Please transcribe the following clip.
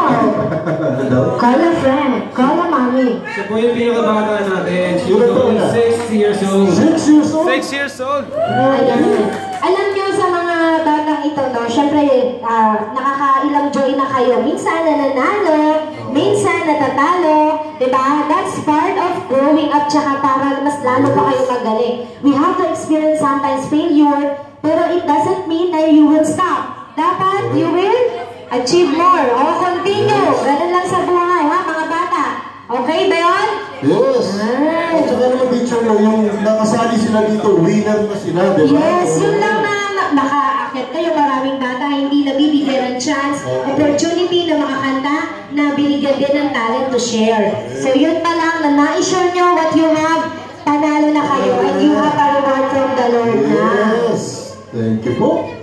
Call a friend. Call a mommy. Siya po yung pinakabata natin. She's only 6 years old. 6 years old? 6 years old. Alam niyo sa mga batang ito, no, syempre, nakakailang joy na kayo. Minsan nananalo, minsan natatalo, diba? That's part of growing up, tsaka para mas lalo pa kayo magaling. We have to experience sometimes failure, pero it doesn't mean that you will stop. Dapat, you will achieve more. O, continue. Ganun lang sa buhay, ha, mga bata. Okay ba yun? Yes. At saka naman picture mo, yung nakasali sila dito, winner na sila, diba? Yes, yun lang na makaakit kayo. Maraming bata hindi nabibigyan ng chance, opportunity na makakanta, na binigyan din ng talent to share. So yun pa lang, na na-share nyo what you have, panalo na kayo, and you have a reward from the Lord na. Yes. Thank you po.